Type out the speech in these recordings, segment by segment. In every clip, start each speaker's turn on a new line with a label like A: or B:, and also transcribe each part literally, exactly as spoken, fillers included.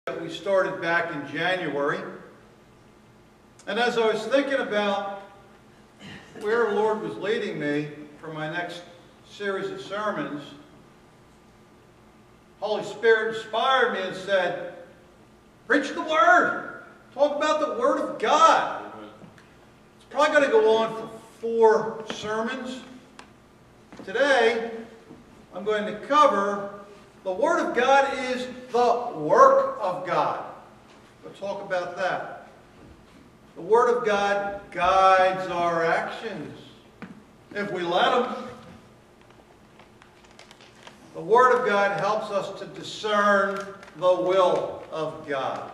A: that we started back in January. And as I was thinking about where the Lord was leading me for my next series of sermons, Holy Spirit inspired me and said, preach the Word. Talk about the Word of God. It's probably going to go on for four sermons. Today, I'm going to cover the Word of God is the work of God. We'll talk about that. The Word of God guides our actions, if we let Him. The Word of God helps us to discern the will of God.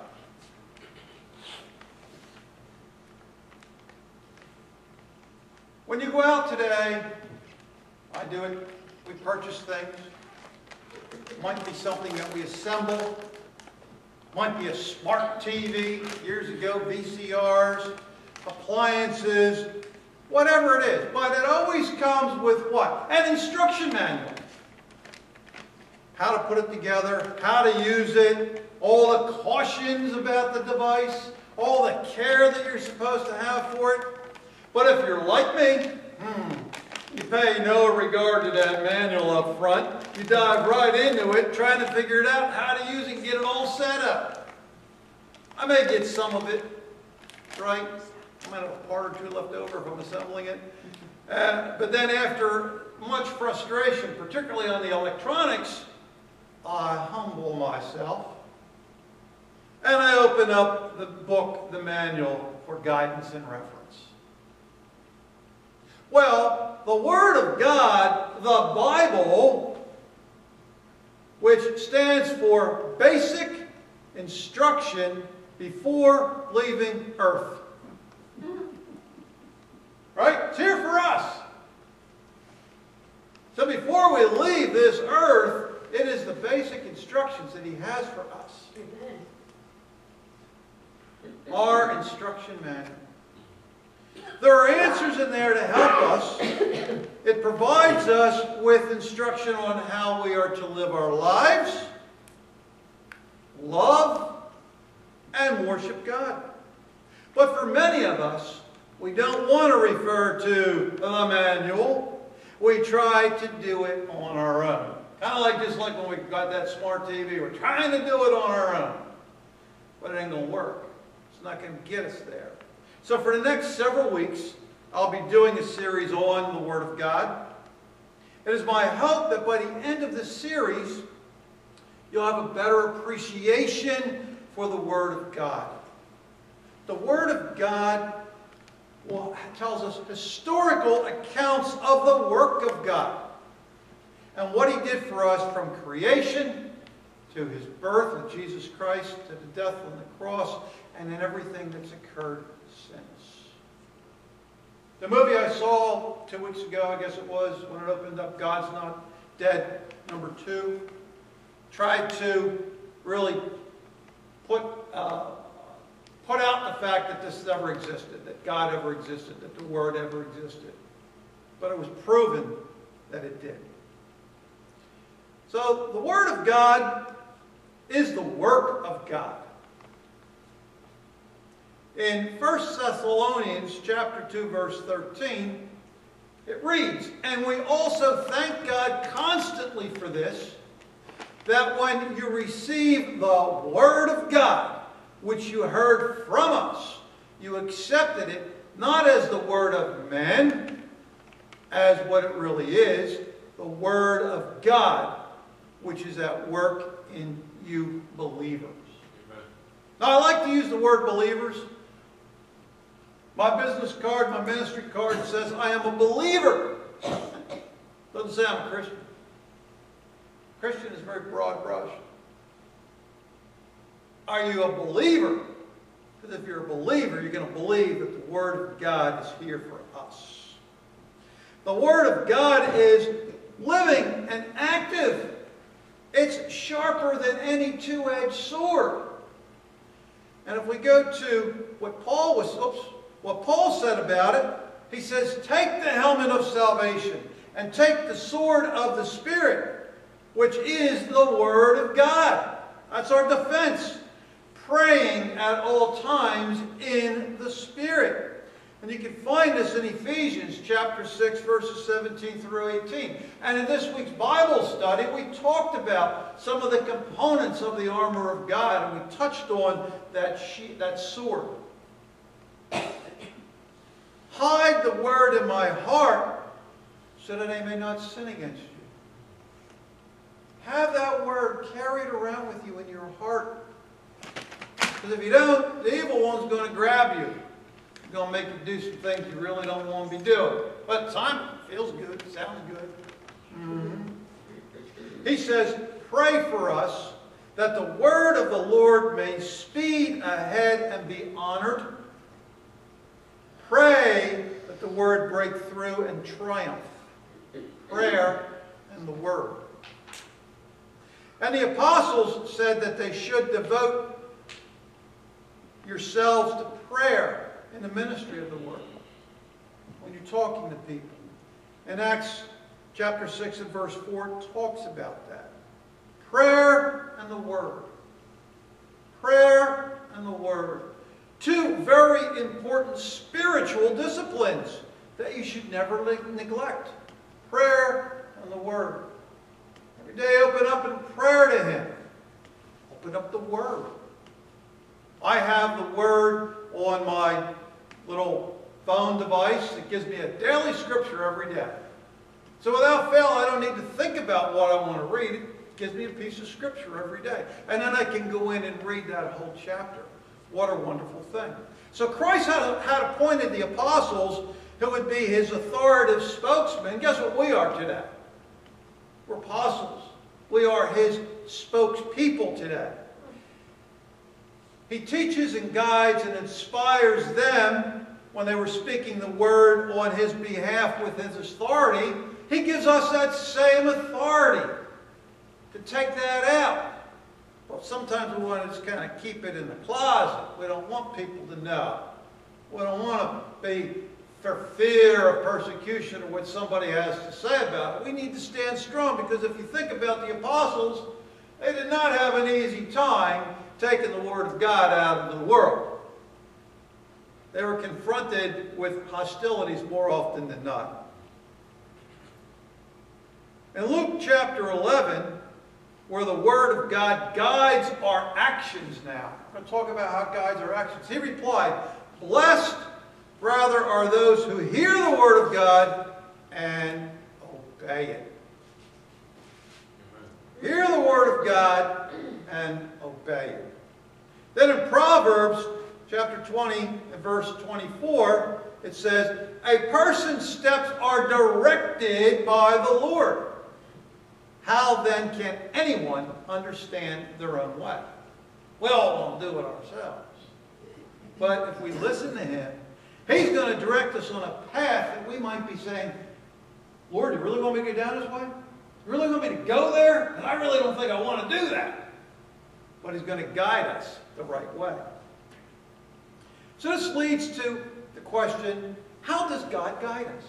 A: When you go out today, I do it, we purchase things. It might be something that we assemble. It might be a smart T V, years ago, V C Rs, appliances, whatever it is. But it always comes with what? An instruction manual. How to put it together, how to use it, all the cautions about the device, all the care that you're supposed to have for it. But if you're like me, hmm, you pay no regard to that manual up front. You dive right into it, trying to figure it out, how to use it and get it all set up. I may get some of it right. I might have a part or two left over if I'm assembling it. Uh, but then after much frustration, particularly on the electronics, I humble myself. And I open up the book, the manual, for guidance and reference. Well, the Word of God, the Bible, which stands for basic instruction before leaving earth. Right? It's here for us. So before we leave this earth, it is the basic instructions that He has for us. Our instruction manual. There are answers in there to help us. It provides us with instruction on how we are to live our lives, love, and worship God. But for many of us, we don't want to refer to the manual. We try to do it on our own. Kind of like just like when we got that smart T V, we're trying to do it on our own. But it ain't going to work. It's not going to get us there. So for the next several weeks, I'll be doing a series on the Word of God. It is my hope that by the end of this series, you'll have a better appreciation for the Word of God. The Word of God well, tells us historical accounts of the work of God and what He did for us from creation to His birth of Jesus Christ, to the death on the cross, and in everything that's occurred since. The movie I saw two weeks ago, I guess it was, when it opened up, God's Not Dead, number two, tried to really put, uh, put out the fact that this ever existed, that God ever existed, that the Word ever existed. But it was proven that it did. So the Word of God is the work of God. In First Thessalonians chapter two, verse thirteen, it reads, "And we also thank God constantly for this, that when you receive the Word of God, which you heard from us, you accepted it not as the word of men, as what it really is, the Word of God, which is at work in you believers." Amen. Now, I like to use the word believers. My business card, my ministry card says I am a believer. Doesn't say I'm a Christian. Christian is very broad brush. Are you a believer? Because if you're a believer, you're going to believe that the Word of God is here for us. The Word of God is living and active. It's sharper than any two-edged sword. And if we go to what Paul was, oops, what Paul said about it, he says, take the helmet of salvation and take the sword of the Spirit, which is the Word of God. That's our defense. praying at all times in the Spirit. And you can find this in Ephesians chapter six, verses seventeen through eighteen. And in this week's Bible study, we talked about some of the components of the armor of God, and we touched on that, she that sword. Hide the word in my heart so that I may not sin against you. Have that word carried around with you in your heart. Because if you don't, the evil one's going to grab you. He's going to make you do some things you really don't want to be doing. But at the time, it feels good, sounds good. Mm-hmm. He says, pray for us that the word of the Lord may speed ahead and be honored. Pray that the word break through and triumph. Prayer and the word. And the apostles said that they should devote yourselves to prayer in the ministry of the word when you're talking to people. And Acts chapter six and verse four talks about that. Prayer and the word. Prayer and the word. Two very important spiritual disciplines that you should never neglect. Prayer and the word. Every day open up in prayer to Him. Open up the word. I have the word on my little phone device. It gives me a daily scripture every day. So without fail, I don't need to think about what I want to read. It gives me a piece of scripture every day. And then I can go in and read that whole chapter. What a wonderful thing. So Christ had, had appointed the apostles who would be His authoritative spokesmen. Guess what we are today? We're apostles. We are His spokespeople today. He teaches and guides and inspires them when they were speaking the word on His behalf with His authority. He gives us that same authority to take that out. Well, sometimes we want to just kind of keep it in the closet. We don't want people to know. We don't want to be for fear of persecution or what somebody has to say about it. We need to stand strong, because if you think about the apostles, they did not have an easy time taking the Word of God out into the world. They were confronted with hostilities more often than not. In Luke chapter eleven, where the Word of God guides our actions now, we're going to talk about how it guides our actions. He replied, blessed rather are those who hear the Word of God and obey it. Hear the Word of God and obey it. Then in Proverbs chapter twenty and verse twenty-four, it says, a person's steps are directed by the Lord. How then can anyone understand their own way? We all won't do it ourselves. But if we listen to Him, He's going to direct us on a path that we might be saying, Lord, you really want me to go down this way? You really want me to go there? And I really don't think I want to do that. But He's going to guide us the right way. So this leads to the question, how does God guide us?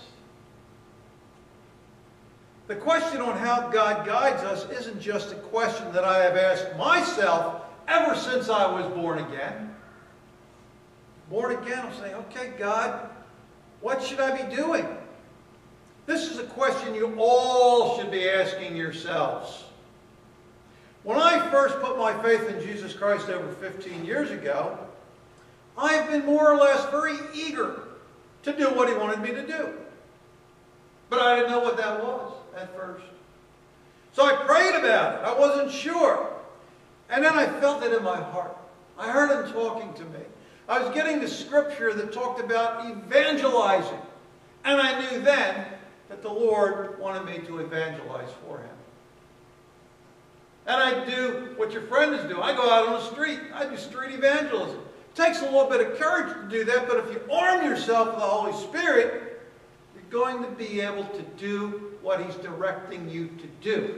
A: The question on how God guides us isn't just a question that I have asked myself ever since I was born again. Born again, I'm saying, okay, God, what should I be doing? This is a question you all should be asking yourselves. When I first put my faith in Jesus Christ over fifteen years ago, I have been more or less very eager to do what He wanted me to do. But I didn't know what that was at first. So I prayed about it. I wasn't sure. And then I felt it in my heart. I heard Him talking to me. I was getting the scripture that talked about evangelizing. And I knew then that the Lord wanted me to evangelize for Him. And I do what your friend is doing. I go out on the street. I do street evangelism. It takes a little bit of courage to do that, but if you arm yourself with the Holy Spirit, you're going to be able to do what He's directing you to do.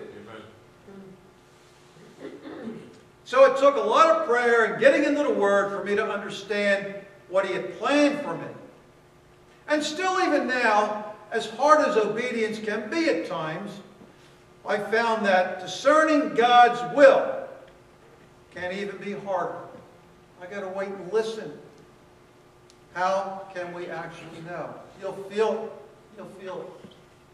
A: Amen. So it took a lot of prayer and getting into the Word for me to understand what He had planned for me. And still even now, as hard as obedience can be at times, I found that discerning God's will can even be harder. I got to wait and listen. How can we actually know? You'll feel it. You'll feel it.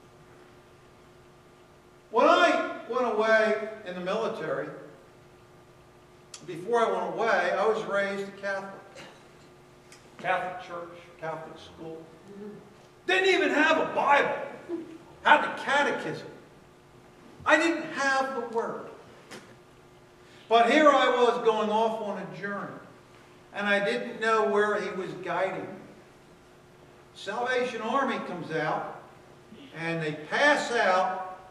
A: When I went away in the military, before I went away, I was raised Catholic. Catholic church, Catholic school. Didn't even have a Bible. Had the catechism. I didn't have the Word. But here I was going off on a journey. And I didn't know where He was guiding me. Salvation Army comes out, and they pass out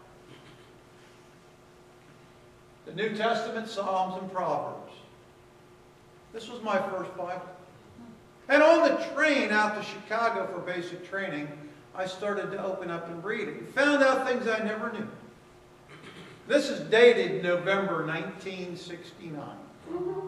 A: the New Testament, Psalms, and Proverbs. This was my first Bible. And on the train out to Chicago for basic training, I started to open up and read it. And found out things I never knew. This is dated November nineteen sixty-nine.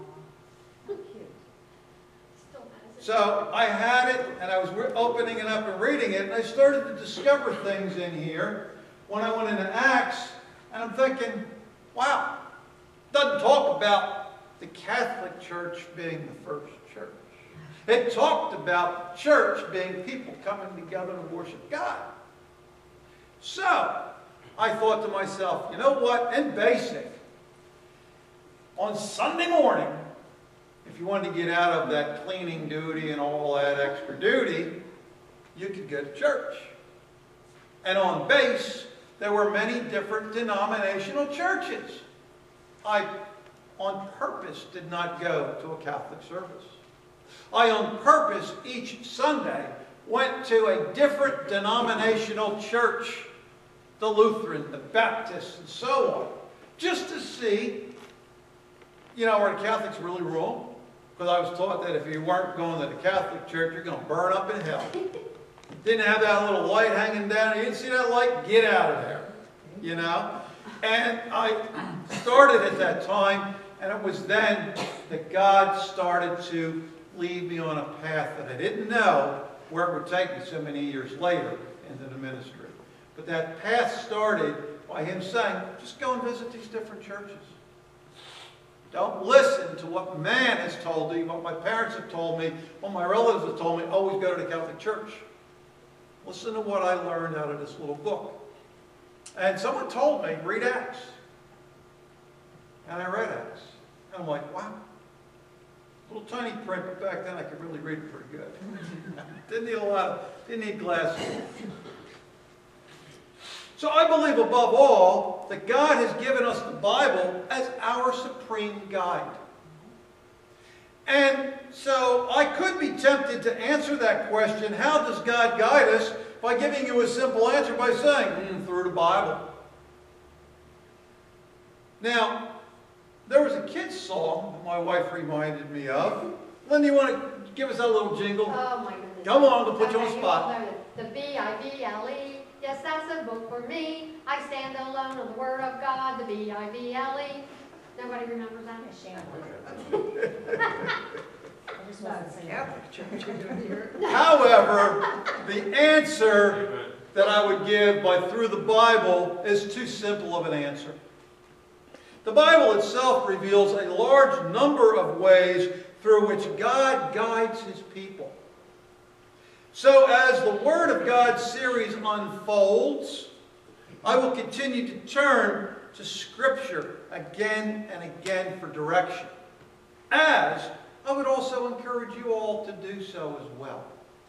A: So I had it, and I was opening it up and reading it, and I started to discover things in here when I went into Acts, and I'm thinking, wow, it doesn't talk about the Catholic Church being the first church. It talked about church being people coming together to worship God. So I thought to myself, you know what, in basic, on Sunday morning, if you wanted to get out of that cleaning duty and all that extra duty, you could go to church. And on base, there were many different denominational churches. I, on purpose, did not go to a Catholic service. I, on purpose, each Sunday, went to a different denominational church, the Lutheran, the Baptist, and so on, just to see, you know, are the Catholics really wrong? Because I was taught that if you weren't going to the Catholic Church, you're going to burn up in hell. Didn't have that little light hanging down. You didn't see that light? Get out of there. You know? And I started at that time, and it was then that God started to lead me on a path that I didn't know where it would take me so many years later into the ministry. But that path started by Him saying, just go and visit these different churches. Don't listen to what man has told you, what my parents have told me, what my relatives have told me. Always go to the Catholic Church. Listen to what I learned out of this little book. And someone told me, read Acts. And I read Acts. And I'm like, wow. Little tiny print, but back then I could really read it pretty good. Didn't need a lot of, didn't need glasses. So I believe above all that God has given us the Bible as our supreme guide. And so I could be tempted to answer that question, how does God guide us, by giving you a simple answer by saying, mm, through the Bible. Now, there was a kid's song that my wife reminded me of. Linda, you want to give us that little jingle?
B: Oh my goodness.
A: Come on, to put
B: okay,
A: you on the spot.
B: The B I B L E. Yes, that's a book for me. I stand alone on the Word of God, the B I B L E. Nobody remembers that?
A: However, the answer that I would give by through the Bible is too simple of an answer. The Bible itself reveals a large number of ways through which God guides His people. So as the Word of God series unfolds, I will continue to turn to Scripture again and again for direction, as I would also encourage you all to do so as well.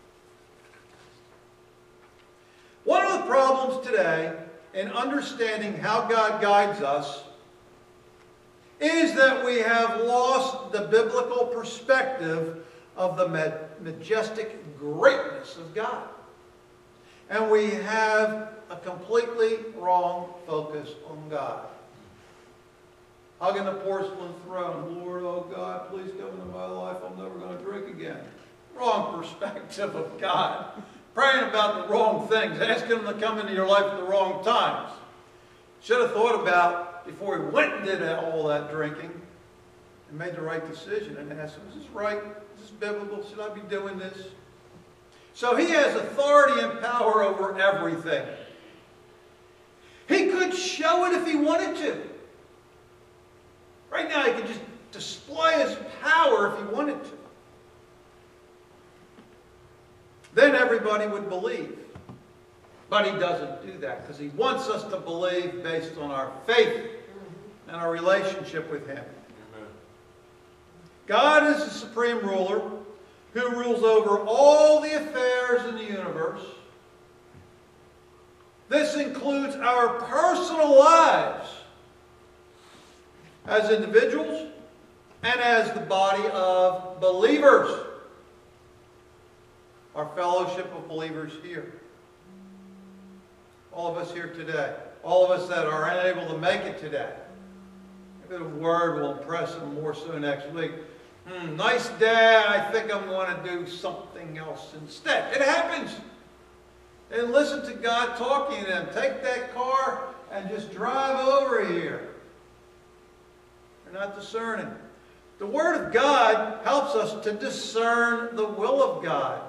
A: One of the problems today in understanding how God guides us is that we have lost the biblical perspective of the majestic greatness of God. And we have a completely wrong focus on God. Hugging the porcelain throne, Lord, oh God, please come into my life, I'm never going to drink again. Wrong perspective of God. Praying about the wrong things, asking Him to come into your life at the wrong times. Should have thought about, before he went and did all that drinking, and made the right decision and asked Him, is this right? Is this biblical? Should I be doing this? So He has authority and power over everything. He could show it if He wanted to. Right now He could just display His power if he wanted to. Then everybody would believe. But he doesn't do that because he wants us to believe based on our faith and our relationship with him. Amen. God is the supreme ruler who rules over all the affairs in the universe. This includes our personal lives as individuals and as the body of believers. Our fellowship of believers here. All of us here today. All of us that are unable to make it today. Maybe the word will impress them more so next week. Hmm, nice day, I think I'm going to do something else instead. It happens. And listen to God talking to them. Take that car and just drive over here. They're not discerning. The Word of God helps us to discern the will of God.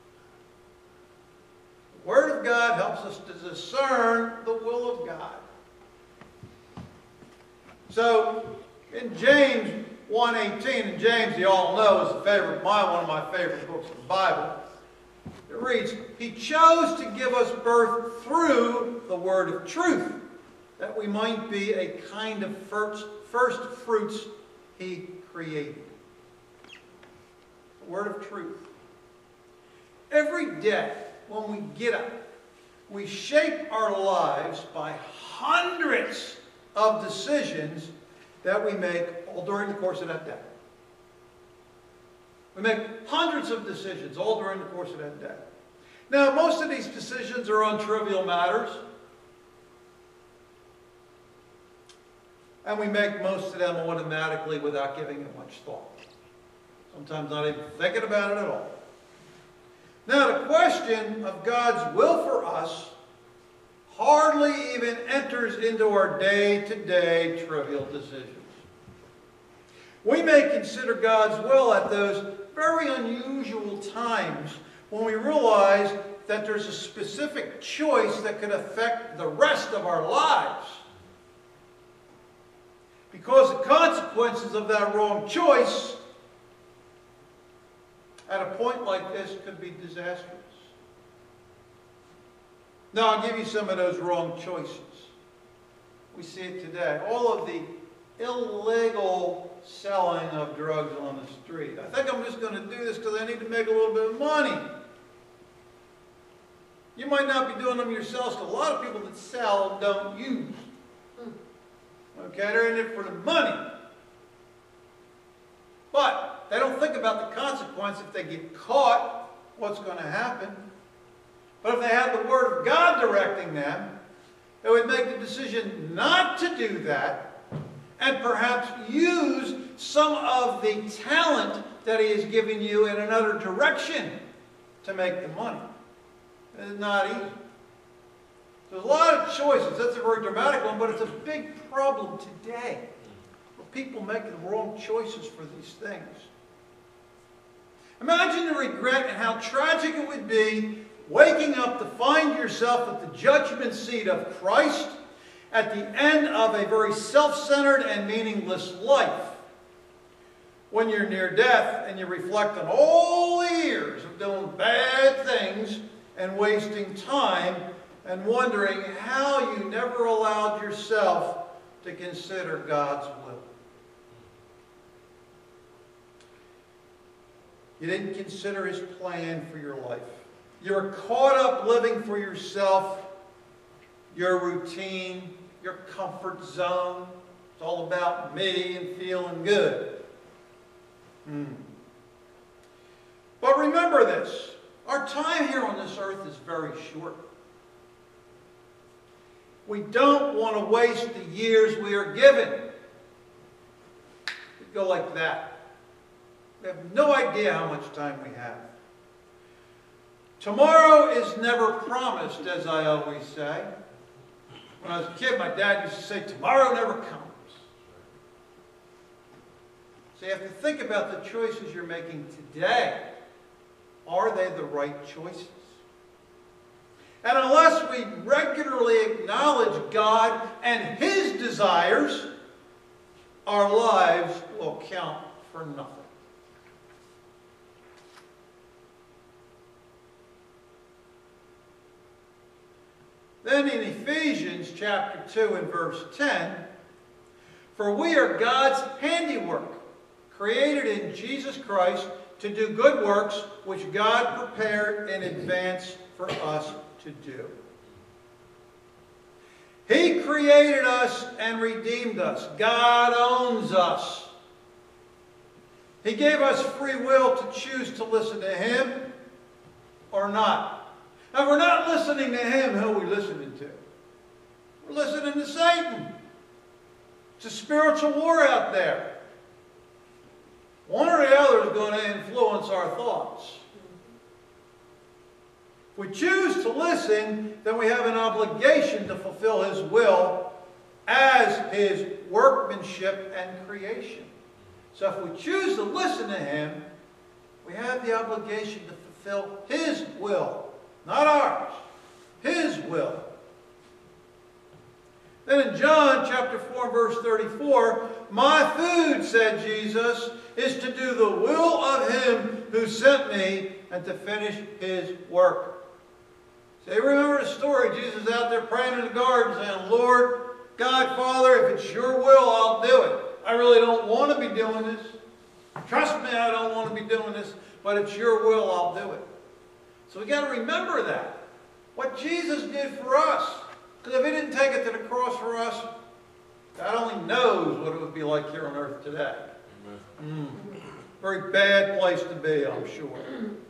A: The Word of God helps us to discern the will of God. So, in James one eighteen, and James, you all know, is a favorite, my, one of my favorite books of the Bible. It reads, He chose to give us birth through the word of truth, that we might be a kind of first, first fruits He created. The word of truth. Every day when we get up, we shape our lives by hundreds of decisions that we make all during the course of that day. We make hundreds of decisions all during the course of that day. Now, most of these decisions are on trivial matters. And we make most of them automatically without giving it much thought. Sometimes not even thinking about it at all. Now, the question of God's will for us hardly even enters into our day-to-day trivial decisions. We may consider God's will at those very unusual times when we realize that there's a specific choice that could affect the rest of our lives. Because the consequences of that wrong choice at a point like this could be disastrous. Now, I'll give you some of those wrong choices. We see it today. All of the illegal selling of drugs on the street. I think I'm just going to do this because I need to make a little bit of money. You might not be doing them yourselves, because a lot of people that sell don't use. Okay, they're in it for the money. But they don't think about the consequence if they get caught, what's going to happen. But if they had the Word of God directing them, they would make the decision not to do that and perhaps use some of the talent that He has given you in another direction to make the money. It's not easy. There's a lot of choices. That's a very dramatic one, but it's a big problem today. People making the wrong choices for these things. Imagine the regret and how tragic it would be waking up to find yourself at the judgment seat of Christ at the end of a very self-centered and meaningless life. When you're near death and you reflect on all the years of doing bad things and wasting time and wondering how you never allowed yourself to consider God's will. You didn't consider His plan for your life. You're caught up living for yourself, your routine, your comfort zone. It's all about me and feeling good. Hmm. But remember this. Our time here on this earth is very short. We don't want to waste the years we are given. We go like that. We have no idea how much time we have. Tomorrow is never promised, as I always say. When I was a kid, my dad used to say, tomorrow never comes. So you have to think about the choices you're making today. Are they the right choices? And unless we regularly acknowledge God and His desires, our lives will count for nothing. Then in Ephesians chapter two and verse ten, for we are God's handiwork, created in Jesus Christ to do good works which God prepared in advance for us to do. He created us and redeemed us. God owns us. He gave us free will to choose to listen to Him or not. Now, if we're not listening to Him, who are we listening to? We're listening to Satan. It's a spiritual war out there. One or the other is going to influence our thoughts. If we choose to listen, then we have an obligation to fulfill His will as His workmanship and creation. So if we choose to listen to Him, we have the obligation to fulfill His will, not ours. His will. Then in John chapter four, verse thirty-four, my food, said Jesus, is to do the will of Him who sent me and to finish His work. So you remember the story. Jesus is out there praying in the garden saying, Lord, God, Father, if it's your will, I'll do it. I really don't want to be doing this. Trust me, I don't want to be doing this, but it's your will, I'll do it. So we got to remember that. What Jesus did for us. Because if He didn't take it to the cross for us, God only knows what it would be like here on earth today. Mm. Very bad place to be, I'm sure.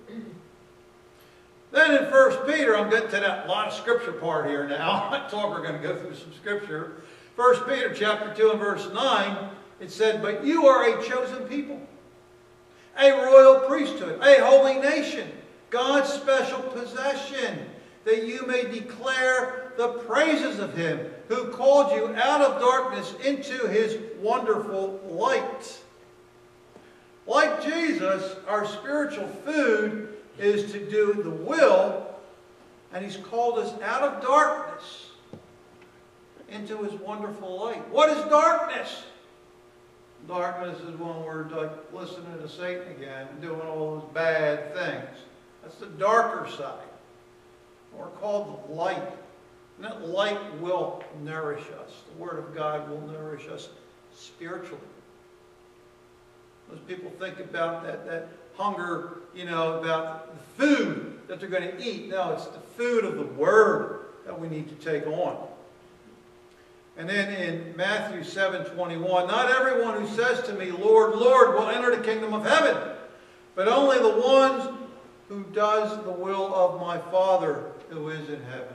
A: Then in First Peter, I'm getting to that lot of scripture part here now. I thought we're going to go through some scripture. First Peter chapter two and verse nine, it said, but you are a chosen people, a royal priesthood, a holy nation, God's special possession, that you may declare the praises of Him who called you out of darkness into His wonderful light. Like Jesus, our spiritual food is to do the will, and He's called us out of darkness into His wonderful light. What is darkness? Darkness is one word like listening to Satan again, doing all those bad things. That's the darker side. We're called the light. And that light will nourish us. The Word of God will nourish us spiritually. Most people think about that, that hunger, you know, about the food that they're going to eat. No, it's the food of the Word that we need to take on. And then in Matthew seven twenty-one, not everyone who says to me, Lord, Lord, will enter the kingdom of heaven, but only the ones who does the will of my Father who is in heaven.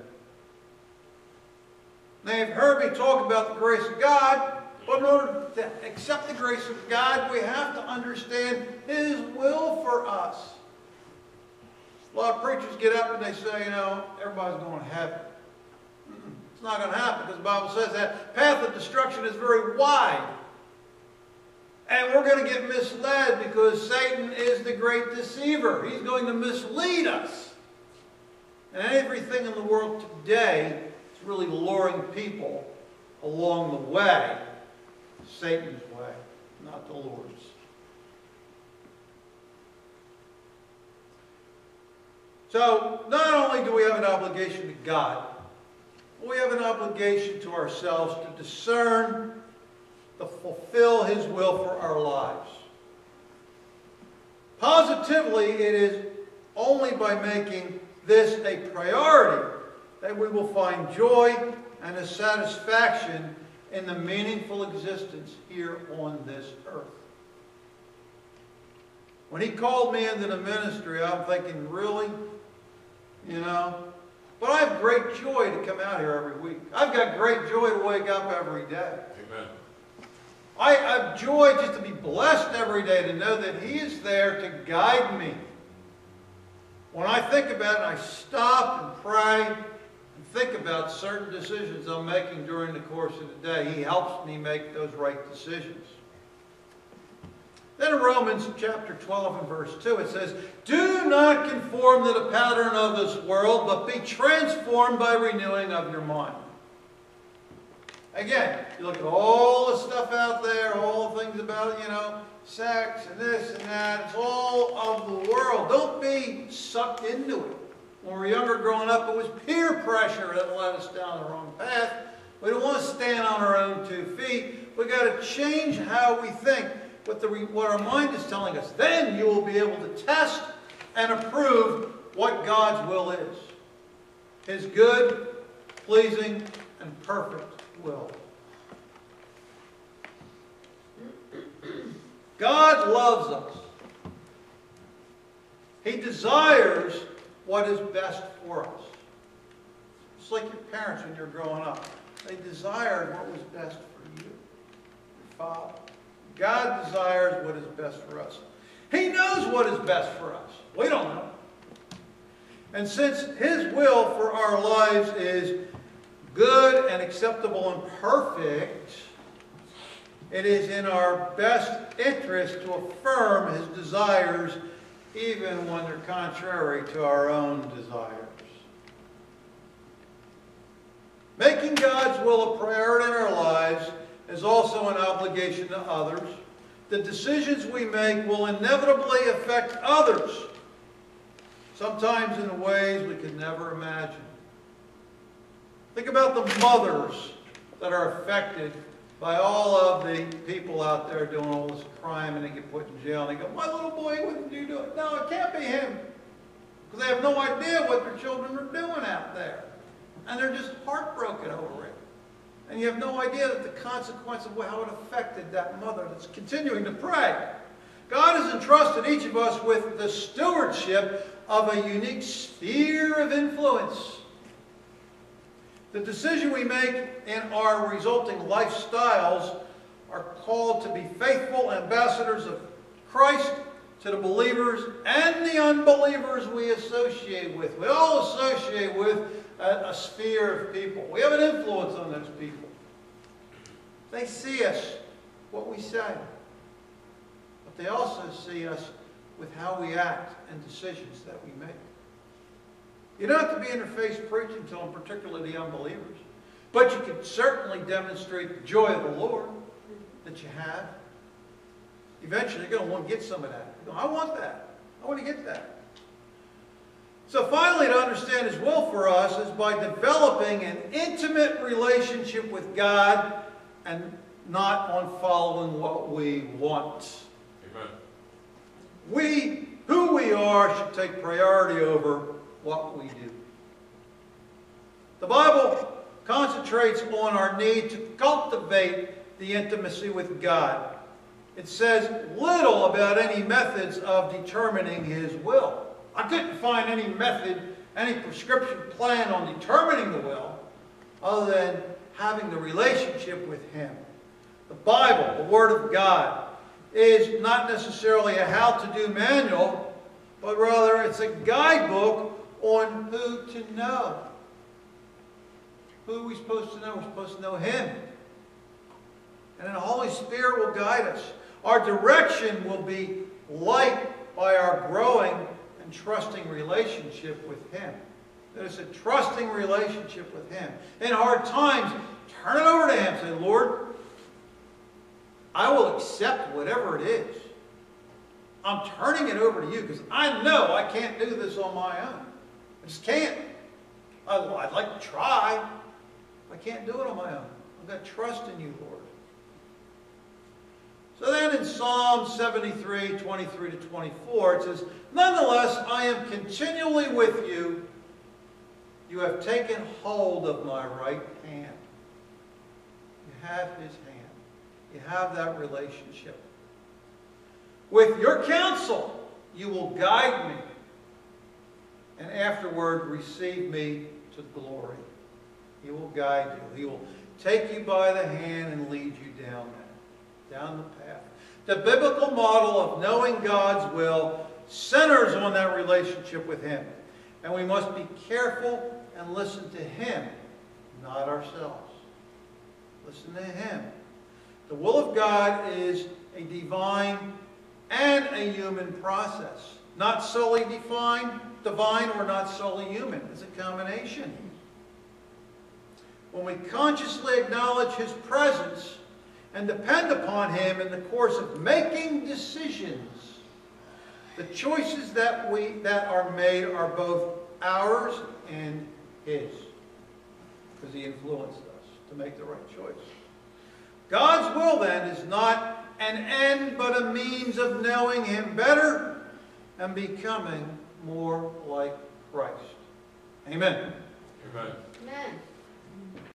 A: Now, you've heard me talk about the grace of God, but in order to accept the grace of God, we have to understand His will for us. A lot of preachers get up and they say, you know, everybody's going to heaven. It's not going to happen because the Bible says that path of destruction is very wide. And we're going to get misled because Satan is the great deceiver. He's going to mislead us. And everything in the world today is really luring people along the way. Satan's way, not the Lord's. So, not only do we have an obligation to God, we have an obligation to ourselves to discern, to fulfill His will for our lives. Positively, it is only by making this a priority that we will find joy and a satisfaction in the meaningful existence here on this earth. When He called me into the ministry, I'm thinking, really? You know? But I have great joy to come out here every week. I've got great joy to wake up every day.
C: Amen.
A: I have joy just to be blessed every day, to know that He is there to guide me. When I think about it, I stop and pray and think about certain decisions I'm making during the course of the day. He helps me make those right decisions. Then in Romans chapter twelve and verse two, it says, do not conform to the pattern of this world, but be transformed by renewing of your mind. Again, you look at all the stuff out there, all the things about, you know, sex and this and that. It's all of the world. Don't be sucked into it. When we were younger growing up, it was peer pressure that led us down the wrong path. We don't want to stand on our own two feet. We've got to change how we think, what, the, what our mind is telling us. Then you will be able to test and approve what God's will is. His good, pleasing, and perfect will. God loves us. He desires what is best for us. It's like your parents when you're growing up. They desired what was best for you, your father. God desires what is best for us. He knows what is best for us. We don't know. And since His will for our lives is good and acceptable and perfect, it is in our best interest to affirm His desires even when they're contrary to our own desires. Making God's will a priority in our lives is also an obligation to others. The decisions we make will inevitably affect others, sometimes in ways we could never imagine. Think about the mothers that are affected by all of the people out there doing all this crime and they get put in jail and they go, my little boy wouldn't do it. No, it can't be him. Because they have no idea what their children are doing out there. And they're just heartbroken over it. And you have no idea that the consequence of how it affected that mother that's continuing to pray. God has entrusted each of us with the stewardship of a unique sphere of influence. The decision we make in our resulting lifestyles are called to be faithful ambassadors of Christ to the believers and the unbelievers we associate with. We all associate with a, a sphere of people. We have an influence on those people. They see us, what we say. But they also see us with how we act and decisions that we make. You don't have to be in their face preaching to them, particularly the unbelievers. But you can certainly demonstrate the joy of the Lord that you have. Eventually, you're going to want to get some of that. You go, I want that. I want to get that. So finally, to understand His will for us is by developing an intimate relationship with God and not on following what we want.
C: Amen.
A: We, who we are, should take priority over what we do. The Bible concentrates on our need to cultivate the intimacy with God. It says little about any methods of determining His will. I couldn't find any method, any prescription plan on determining the will other than having the relationship with Him. The Bible, the Word of God, is not necessarily a how-to-do manual, but rather it's a guidebook on who to know. Who are we supposed to know? We're supposed to know Him. And then the Holy Spirit will guide us. Our direction will be light by our growing and trusting relationship with Him. That is a trusting relationship with Him. In hard times, turn it over to Him. Say, Lord, I will accept whatever it is. I'm turning it over to you because I know I can't do this on my own. I just can't. I, I'd like to try. I can't do it on my own. I've got trust in you, Lord. So then in Psalm seventy-three, twenty-three to twenty-four, it says, nonetheless, I am continually with you. You have taken hold of my right hand. You have His hand. You have that relationship. With your counsel, you will guide me, and afterward receive me to glory. He will guide you. He will take you by the hand and lead you down that, down the path. The biblical model of knowing God's will centers on that relationship with Him. And we must be careful and listen to Him, not ourselves. Listen to Him. The will of God is a divine and a human process. Not solely divine, divine or not solely human. It's a combination. When we consciously acknowledge His presence and depend upon Him in the course of making decisions, the choices that we that are made are both ours and His. Because He influenced us to make the right choice. God's will, then, is not an end, but a means of knowing Him better and becoming more like Christ. Amen.
C: Amen.
B: Amen.